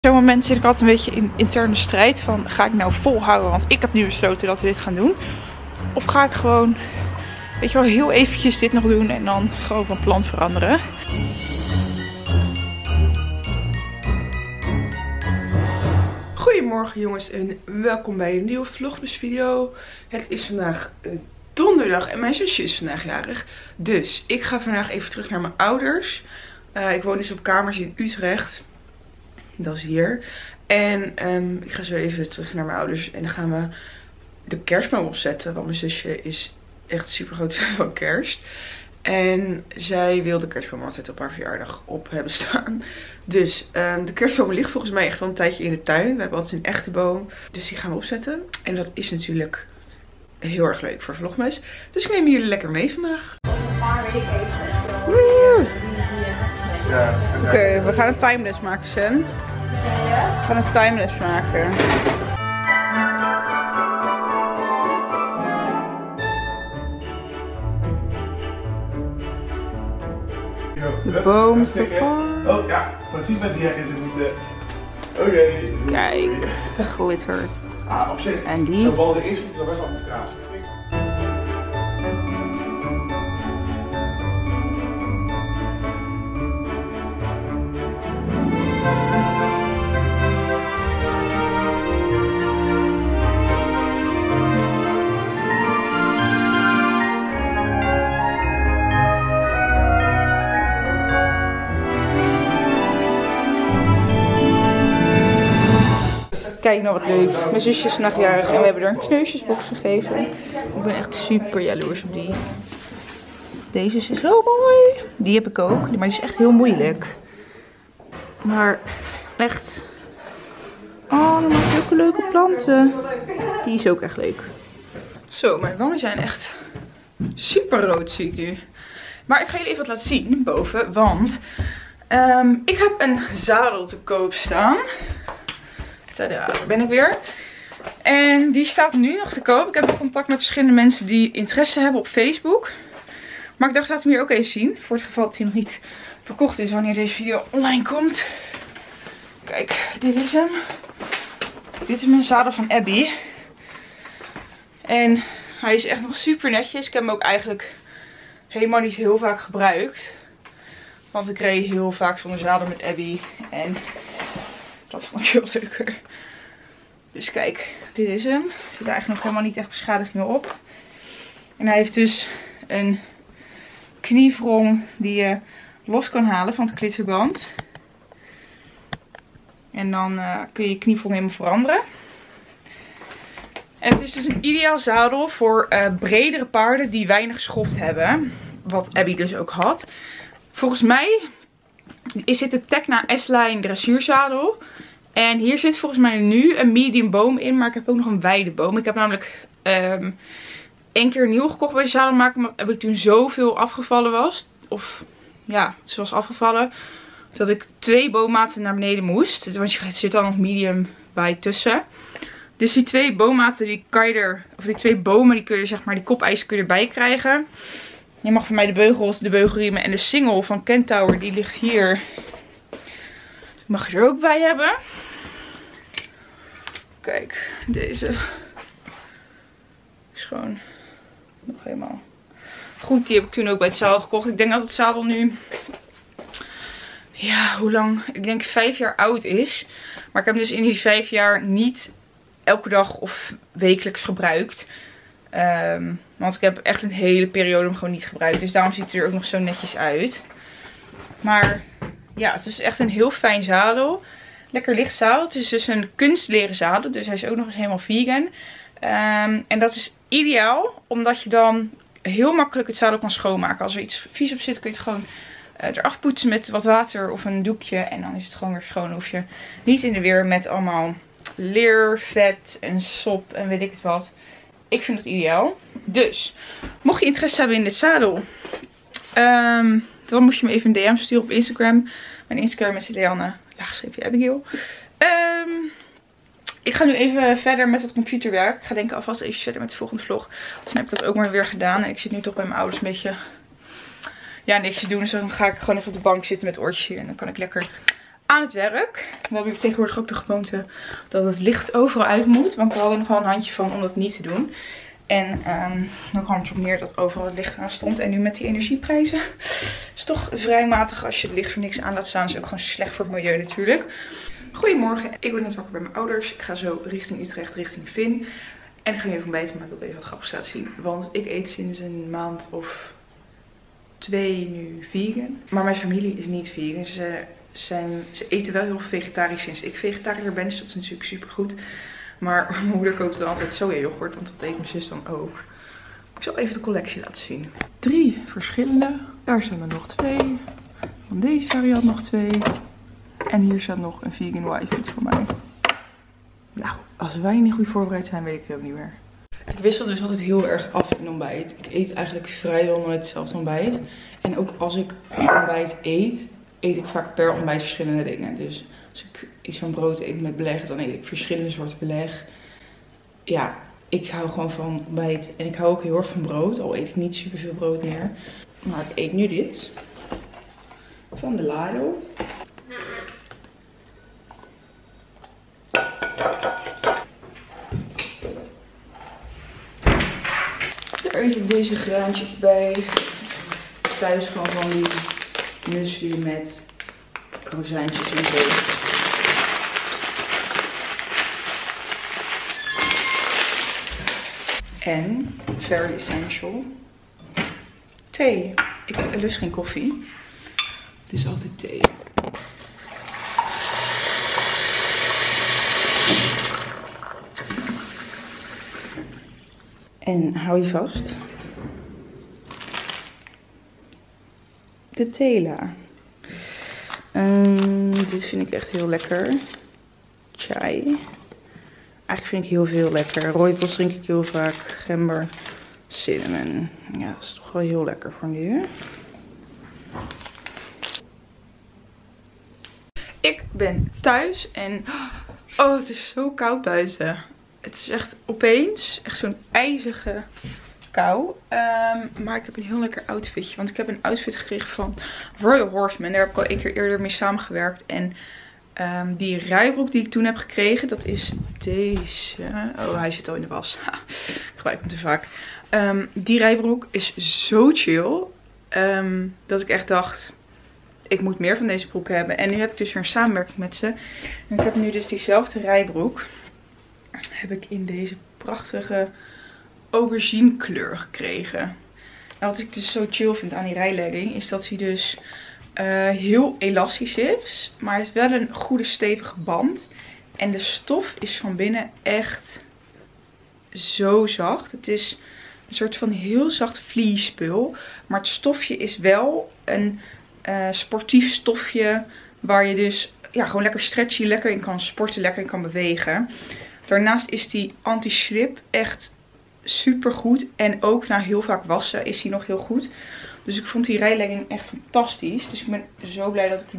Op zo'n moment zit ik altijd een beetje in interne strijd van, ga ik nou volhouden, want ik heb nu besloten dat we dit gaan doen. Of ga ik gewoon, weet je wel, heel eventjes dit nog doen en dan gewoon van plan veranderen. Goedemorgen jongens en welkom bij een nieuwe vlogmas video. Het is vandaag donderdag en mijn zusje is vandaag jarig. Dus ik ga vandaag even terug naar mijn ouders. Ik woon dus op kamers in Utrecht. Dat is hier. En ik ga zo even terug naar mijn ouders. En dan gaan we de kerstboom opzetten. Want mijn zusje is echt super groot fan van kerst. En zij wil de kerstboom altijd op haar verjaardag op hebben staan. Dus de kerstboom ligt volgens mij echt al een tijdje in de tuin. We hebben altijd een echte boom. Dus die gaan we opzetten. En dat is natuurlijk heel erg leuk voor vlogmas. Dus ik neem jullie lekker mee vandaag. Oké, we gaan een timelapse maken, Sen. We gaan een timelapse maken. De boom so far. Oh ja, precies wat jij is het moeten. Oké. Kijk, de glitters. Ah, op zich. En die. De bal de eerste moet er best wel goed gaan. Kijk nou wat leuk. Mijn zusje is vandaag jarig en we hebben er een kneusjesbox gegeven. Ik ben echt super jaloers op die. Deze is zo mooi. Die heb ik ook, maar die is echt heel moeilijk. Maar echt. Oh, dan maak je ook leuke planten. Die is ook echt leuk. Zo, mijn wangen zijn echt super rood, zie ik nu. Maar ik ga jullie even wat laten zien boven, want ik heb een zadel te koop staan. Tadaa, daar ben ik weer. En die staat nu nog te koop. Ik heb contact met verschillende mensen die interesse hebben op Facebook. Maar ik dacht, laat hem hier ook even zien. Voor het geval dat hij nog niet verkocht is wanneer deze video online komt. Kijk, dit is hem. Dit is mijn zadel van Abby. En hij is echt nog super netjes. Ik heb hem ook eigenlijk helemaal niet heel vaak gebruikt. Want ik reed heel vaak zonder zadel met Abby. En dat vond ik veel leuker. Dus kijk, dit is hem. Er zit eigenlijk nog helemaal niet echt beschadigingen op. En hij heeft dus een kniewrong die je los kan halen van het glitterband. En dan kun je je kniewrong helemaal veranderen. En het is dus een ideaal zadel voor bredere paarden die weinig schoft hebben. Wat Abby dus ook had. Volgens mij is dit de Tecna S-Line dressuurzadel. En hier zit volgens mij nu een medium boom in. Maar ik heb ook nog een wijde boom. Ik heb namelijk één keer nieuw gekocht bij de zadelmaker. Omdat heb ik toen zoveel afgevallen was. Of ja, het was afgevallen. Dat ik 2 boommaten naar beneden moest. Want je zit dan nog medium bij tussen. Dus die 2 boommaten die kan je er. Of die 2 bomen die kun je zeg maar. Die kopijzer kun je erbij krijgen. Je mag voor mij de beugels, de beugelriemen en de singel van Kentauer. Die ligt hier. Die mag je er ook bij hebben. Kijk, deze is gewoon nog helemaal goed. Die heb ik toen ook bij het zadel gekocht. Ik denk dat het zadel nu, ja, hoe lang? Ik denk 5 jaar oud is. Maar ik heb hem dus in die 5 jaar niet elke dag of wekelijks gebruikt. Want ik heb echt een hele periode hem gewoon niet gebruikt. Dus daarom ziet hij er ook nog zo netjes uit. Maar ja, het is echt een heel fijn zadel. Lekker licht zadel. Het is dus een kunstleren zadel. Dus hij is ook nog eens helemaal vegan. En dat is ideaal. Omdat je dan heel makkelijk het zadel kan schoonmaken. Als er iets vies op zit kun je het gewoon eraf poetsen met wat water of een doekje. En dan is het gewoon weer schoon. Dan hoef je niet in de weer met allemaal leer, vet en sop en weet ik het wat. Ik vind het ideaal. Dus, mocht je interesse hebben in dit zadel. Dan moet je me even een DM sturen op Instagram. Mijn Instagram is Leanne_Abigail. Ik ga nu even verder met het computerwerk. Ik ga denk ik alvast even verder met de volgende vlog. Dan heb ik dat ook maar weer gedaan. En ik zit nu toch bij mijn ouders een beetje, ja, niks te doen. Dus dan ga ik gewoon even op de bank zitten met oortjes hier. En dan kan ik lekker aan het werk. We hebben tegenwoordig ook de gewoonte dat het licht overal uit moet. Want we hadden nog wel een handje van om dat niet te doen. En dan kwam het op neer dat overal het licht aan stond. En nu met die energieprijzen is het toch vrij matig als je het licht voor niks aan laat staan. Dat is ook gewoon slecht voor het milieu natuurlijk. Goedemorgen, ik ben net wakker bij mijn ouders. Ik ga zo richting Utrecht, richting Vin. En ik ga even ontbijten, maar ik wil even wat grappigs laten zien. Want ik eet sinds een maand of 2 nu vegan. Maar mijn familie is niet vegan. Ze eten wel heel veel vegetarisch sinds ik vegetariër ben. Dus dat is natuurlijk super goed. Maar mijn moeder koopt wel altijd sojayoghurt, want dat eet mijn zus dan ook. Ik zal even de collectie laten zien. 3 verschillende. Daar staan er nog 2. Van deze variant nog 2. En hier staat nog een vegan wifi voor mij. Nou, als wij niet goed voorbereid zijn, weet ik het ook niet meer. Ik wissel dus altijd heel erg af in ontbijt. Ik eet eigenlijk vrijwel nooit hetzelfde ontbijt. En ook als ik ontbijt eet ik vaak per ontbijt verschillende dingen. Dus als ik iets van brood eet met beleg, dan eet ik verschillende soorten beleg. Ja, ik hou gewoon van ontbijt. En ik hou ook heel erg van brood, al eet ik niet super veel brood meer. Maar ik eet nu dit. Van de Lado. Daar eet ik deze graantjes bij. Thuis gewoon van die muesli met rozijntjes en zo. En very essential. Thee. Ik lust geen koffie. Dus altijd thee. En hou je vast. De Tela. Dit vind ik echt heel lekker. Chai. Eigenlijk vind ik heel veel lekker. Rooibos drink ik heel vaak. Gember. Cinnamon. Ja, dat is toch wel heel lekker voor nu. Ik ben thuis en oh, het is zo koud buiten. Het is echt opeens echt zo'n ijzige kou. Maar ik heb een heel lekker outfitje. Want ik heb een outfit gekregen van Royal Horseman. Daar heb ik al 1 keer eerder mee samengewerkt. En die rijbroek die ik toen heb gekregen, dat is deze. Oh, hij zit al in de was. Ha, ik gebruik hem te vaak. Die rijbroek is zo chill. Dat ik echt dacht, ik moet meer van deze broeken hebben. En nu heb ik dus weer een samenwerking met ze. En ik heb nu dus diezelfde rijbroek. Heb ik in deze prachtige aubergine kleur gekregen. En wat ik dus zo chill vind aan die rijlegging is dat hij dus heel elastisch is. Maar het is wel een goede stevige band. En de stof is van binnen echt zo zacht. Het is een soort van heel zacht vliespul. Maar het stofje is wel een sportief stofje waar je dus ja, gewoon lekker stretchy, lekker in kan sporten, lekker in kan bewegen. Daarnaast is die anti-slip echt super goed. En ook na heel vaak wassen is die nog heel goed. Dus ik vond die rijlegging echt fantastisch. Dus ik ben zo blij dat ik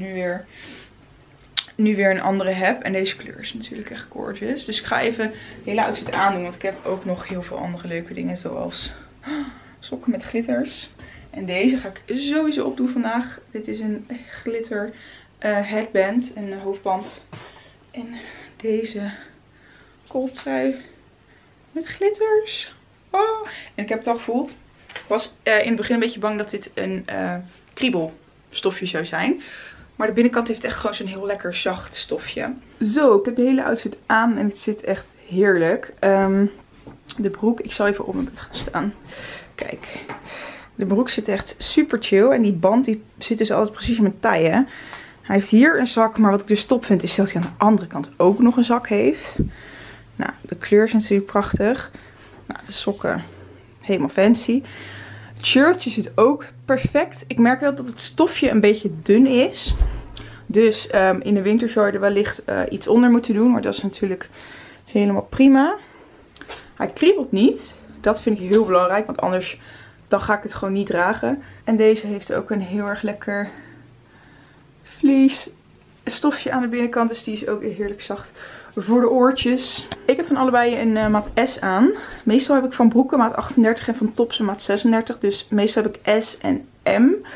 nu weer een andere heb. En deze kleur is natuurlijk echt gorgeous. Dus ik ga even de hele outfit aandoen. Want ik heb ook nog heel veel andere leuke dingen. Zoals sokken met glitters. En deze ga ik sowieso opdoen vandaag. Dit is een glitter headband. En een hoofdband. En deze kooltrui met glitters. Oh. En ik heb het al gevoeld. Ik was in het begin een beetje bang dat dit een kriebelstofje zou zijn. Maar de binnenkant heeft echt gewoon zo'n heel lekker zacht stofje. Zo, ik heb de hele outfit aan en het zit echt heerlijk. De broek, ik zal even op mijn bed gaan staan. Kijk, de broek zit echt super chill. En die band die zit dus altijd precies in mijn taille. Hij heeft hier een zak, maar wat ik dus top vind is dat hij aan de andere kant ook nog een zak heeft. Nou, de kleur is natuurlijk prachtig. Nou, de sokken helemaal fancy. Het shirtje zit ook perfect. Ik merk wel dat het stofje een beetje dun is. Dus in de winter zou je er wellicht iets onder moeten doen. Maar dat is natuurlijk helemaal prima. Hij kriebelt niet. Dat vind ik heel belangrijk. Want anders dan ga ik het gewoon niet dragen. En deze heeft ook een heel erg lekker vlies stofje aan de binnenkant. Dus die is ook heerlijk zacht voor de oortjes. Ik heb van allebei een maat S aan. Meestal heb ik van broeken maat 38 en van tops een maat 36. Dus meestal heb ik S en M.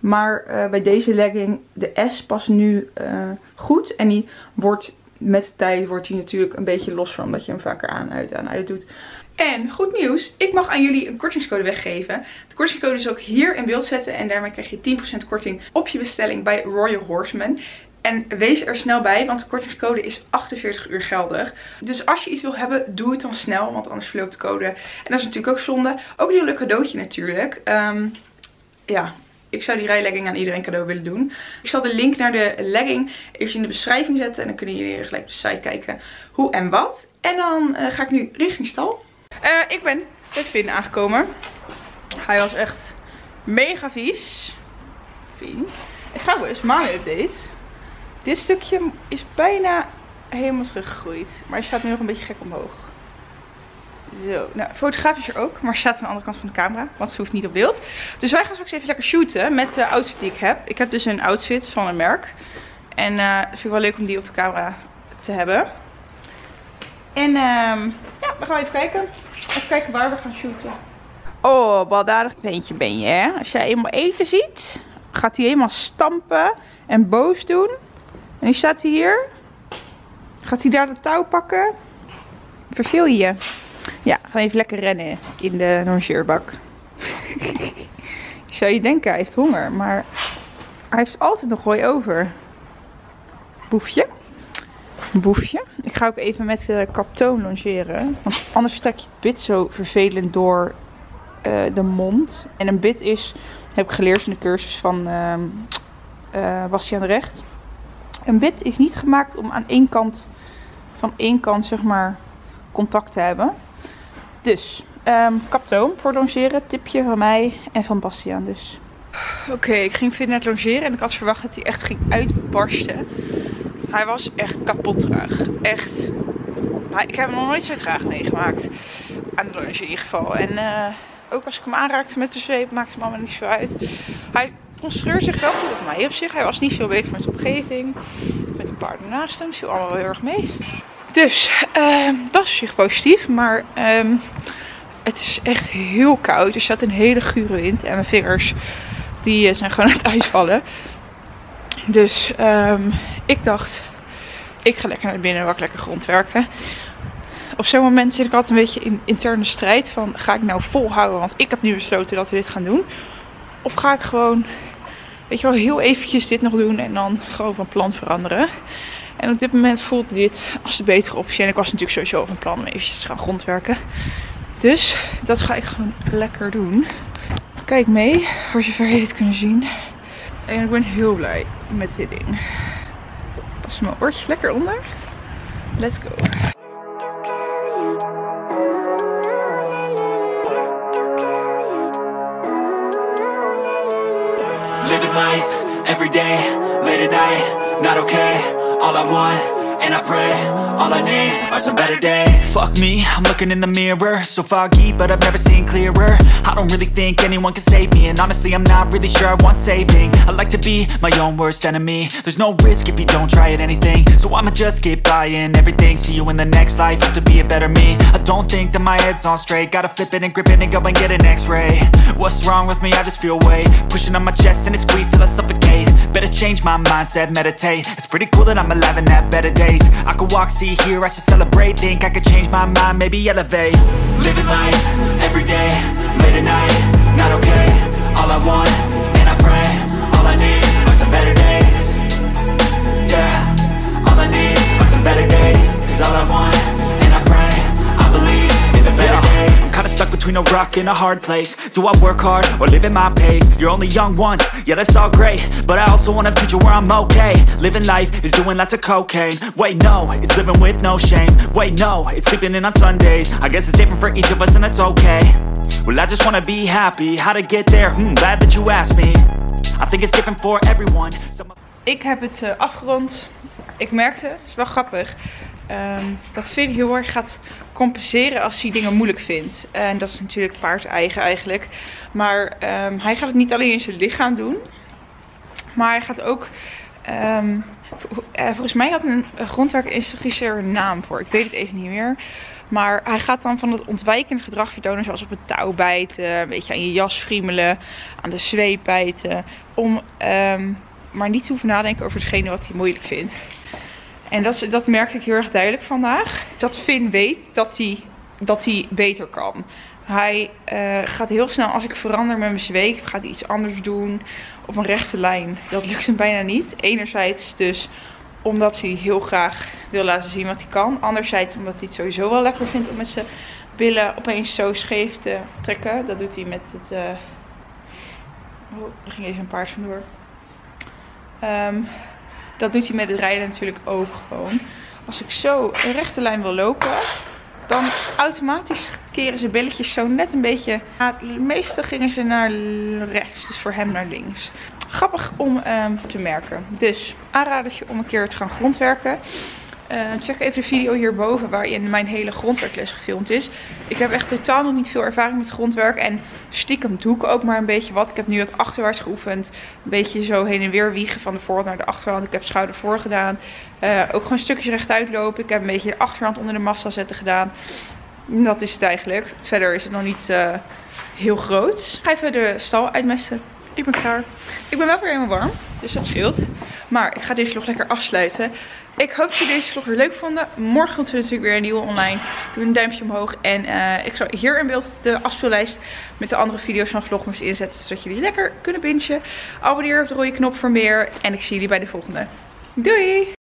Maar bij deze legging, de S past nu goed. En die wordt met de tijd natuurlijk een beetje losser. Omdat je hem vaker aan uit doet. En goed nieuws, ik mag aan jullie een kortingscode weggeven. De kortingscode is ook hier in beeld zetten. En daarmee krijg je 10% korting op je bestelling bij Royal Horseman. En wees er snel bij, want de kortingscode is 48 uur geldig. Dus als je iets wil hebben, doe het dan snel, want anders verloopt de code. En dat is natuurlijk ook zonde. Ook een heel leuk cadeautje natuurlijk. Ja, ik zou die rijlegging aan iedereen cadeau willen doen. Ik zal de link naar de legging even in de beschrijving zetten. En dan kunnen jullie gelijk op de site kijken hoe en wat. En dan ga ik nu richting stal. Ik ben bij Finn aangekomen. Hij was echt mega vies. Finn. En trouwens, maanden-update. Dit stukje is bijna helemaal teruggegroeid. Maar hij staat nu nog een beetje gek omhoog. Zo, nou, fotografisch er ook. Maar hij staat aan de andere kant van de camera. Want ze hoeft niet op beeld. Dus wij gaan straks even lekker shooten met de outfit die ik heb. Ik heb dus een outfit van een merk. En dat vind ik wel leuk om die op de camera te hebben. En ja, we gaan even kijken. Even kijken waar we gaan shooten. Oh, baldadig ventje ben je, hè? Als jij eenmaal eten ziet, gaat hij helemaal stampen en boos doen. En nu staat hij hier. Gaat hij daar de touw pakken? Verveel je je? Ja, gaan even lekker rennen in de rangeerbak. Zou je denken, hij heeft honger. Maar hij heeft altijd nog gooi over. Boefje. Boefje. Ik ga ook even met kaptoon longeren. Want anders trek je het bit zo vervelend door de mond. En een bit is, heb ik geleerd in de cursus van Bastiaan de Recht. Een bit is niet gemaakt om van één kant zeg maar contact te hebben. Dus kaptoon voor longeren, tipje van mij en van Bastiaan dus. Oké, ik ging Finn net longeren en ik had verwacht dat hij echt ging uitbarsten. Hij was echt kapot traag. Echt. Ik heb hem nog nooit zo traag meegemaakt. Aan de longe in ieder geval. En ook als ik hem aanraakte met de zweep, maakte hem allemaal niet zo uit. Hij concentreerde zich wel goed op mij op zich. Hij was niet veel bezig met de omgeving. Met een paard naast hem. Viel allemaal wel heel erg mee. Dus, dat is op zich positief. Maar het is echt heel koud. Er staat een hele gure wind. En mijn vingers, die zijn gewoon aan het uitvallen. Dus ik dacht, ik ga lekker naar binnen, wil ik lekker grondwerken. Op zo'n moment zit ik altijd een beetje in interne strijd van, ga ik nou volhouden, want ik heb nu besloten dat we dit gaan doen. Of ga ik gewoon, weet je wel, heel eventjes dit nog doen en dan gewoon van plan veranderen. En op dit moment voelt dit als de betere optie. En ik was natuurlijk sowieso van plan om eventjes te gaan grondwerken. Dus dat ga ik gewoon lekker doen. Kijk mee, voor zover jullie het kunnen zien. En ik ben heel blij met dit ding. Pas mijn oortje lekker onder. Let's go. Living life, every day, late at night, not okay. All I want, and I pray, all I need are some better days. Fuck me, I'm looking in the mirror, so foggy, but I've never seen clearer. I don't really think anyone can save me, and honestly I'm not really sure I want saving. I like to be my own worst enemy. There's no risk if you don't try at anything, so I'ma just keep buying everything. See you in the next life, have to be a better me. I don't think that my head's on straight, gotta flip it and grip it and go and get an x-ray. What's wrong with me? I just feel weight pushing on my chest and it squeezes till I suffocate. Better change my mindset, meditate. It's pretty cool that I'm alive and have better days. I could walk, see, hear, I should celebrate. Think I could change my mind, maybe elevate. Living life, every day, late at night, not okay. All I want, and I pray, all I need are some better days. Yeah, all I need are some better days. Cause all I want, and I pray, I believe in the better days. I'm kinda stuck between a rock and a hard place. Do I work hard or live at my pace? You're only young once, yeah that's all great, but I also want a future where I'm okay. Living life is doing lots of cocaine. Wait no, it's living with no shame. Wait no, it's sleeping in on Sundays. I guess it's different for each of us and that's okay. Well I just wanna be happy. How to get there? Glad that you asked me. I think it's different for everyone. Ik heb het afgerond. Ik merkte, het is wel grappig, dat Finn heel erg gaat compenseren als hij dingen moeilijk vindt. En dat is natuurlijk paard eigen eigenlijk. Maar hij gaat het niet alleen in zijn lichaam doen. Maar hij gaat ook, volgens mij had een grondwerkinstructeur een naam voor. Ik weet het even niet meer. Maar hij gaat dan van het ontwijkende gedrag vertonen, zoals op het touw bijten, een beetje aan je jas friemelen, aan de zweep bijten. Om maar niet te hoeven nadenken over hetgene wat hij moeilijk vindt. En dat merkte ik heel erg duidelijk vandaag. Dat Finn weet dat hij beter kan. Hij gaat heel snel, als ik verander met mijn zweep, gaat hij iets anders doen op een rechte lijn. Dat lukt hem bijna niet. Enerzijds dus omdat hij heel graag wil laten zien wat hij kan. Anderzijds omdat hij het sowieso wel lekker vindt om met zijn billen opeens zo scheef te trekken. Dat doet hij met het... Oh, er ging even een paard vandoor. Dat doet hij met het rijden natuurlijk ook gewoon. Als ik zo een rechte lijn wil lopen, dan automatisch keren zijn billetjes zo net een beetje. Meestal gingen ze naar rechts, dus voor hem naar links. Grappig om te merken. Dus aanradertje om een keer te gaan grondwerken. Check even de video hierboven waarin mijn hele grondwerkles gefilmd is. Ik heb echt totaal nog niet veel ervaring met grondwerk. En stiekem doe ik ook maar een beetje wat. Ik heb nu wat achterwaarts geoefend. Een beetje zo heen en weer wiegen van de voorhand naar de achterhand. Ik heb schouder voor gedaan. Ook gewoon stukjes rechtuit lopen. Ik heb een beetje de achterhand onder de massa zetten gedaan. Dat is het eigenlijk. Verder is het nog niet heel groot. Ik ga even de stal uitmesten. Ik ben klaar. Ik ben wel weer helemaal warm. Dus dat scheelt. Maar ik ga deze vlog lekker afsluiten. Ik hoop dat jullie deze vlog weer leuk vonden. Morgen komt er natuurlijk weer een nieuwe online. Doe een duimpje omhoog. En ik zal hier in beeld de afspeellijst met de andere video's van Vlogmas inzetten. Zodat jullie lekker kunnen bingen. Abonneer op de rode knop voor meer. En ik zie jullie bij de volgende. Doei!